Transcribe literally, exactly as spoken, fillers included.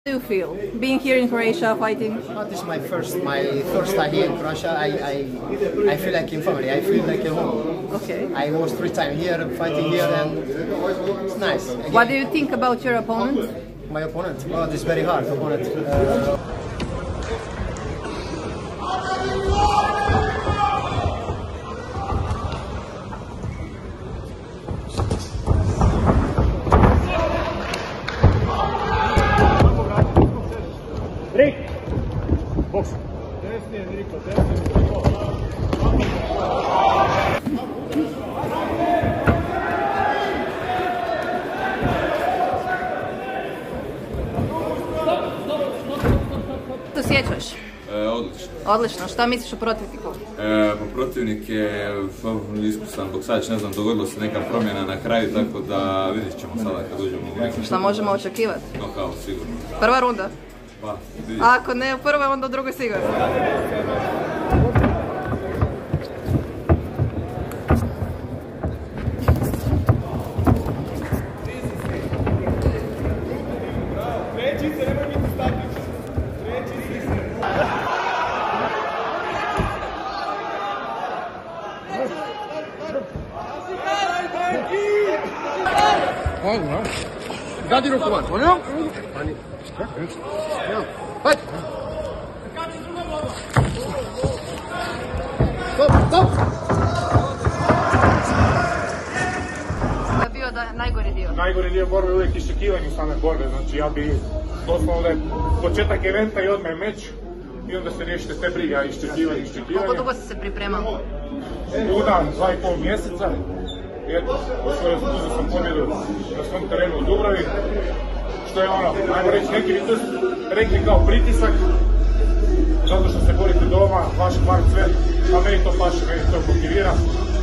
How do you feel being here in Croatia fighting? Oh, this is my first my first time here in Croatia. I, I I feel like in family. I feel like at home. Okay. I was three times here fighting here and it's nice. Again, What do you think about your opponent? my opponent? Oh, this is very hard opponent. Uh, Rick! Boks! Desnije, Niko, desnije. Što sjećaš? E, odlično. Odlično. Šta misliš o protivniku? E, pa protivnik je iskusan boksač, ne znam, dogodilo se neka promjena na kraju, tako da vidjet ćemo sada kad uđemo u neki. Šta možemo očekivati? Knockout, sigurno. Prva runda? Pa, vidjet. Ako ne u prvoj, onda u drugoj sigurno. Treći se, nemoj biti statičan. Treći se. Dadi ruku van, onio? Hajde! Stop, stop! To je bio da, najgori dio. Najgori dio borbe je uvijek iščekivanje same borbe, znači ja bi doslovno da je početak eventa i odmah je meč i onda se riješite te brige, a iščekivanje, iščekivanje. Koliko dugo si se pripremao? Una, dva i pol mjeseca. Eto, osvojio sam pobjedu na svom terenu u Dubravi, što je ono, ajmo reći, neki bi to rekli kao pritisak, zato što se borite doma, vaš kvart sve, a meni to paše, meni to motivira.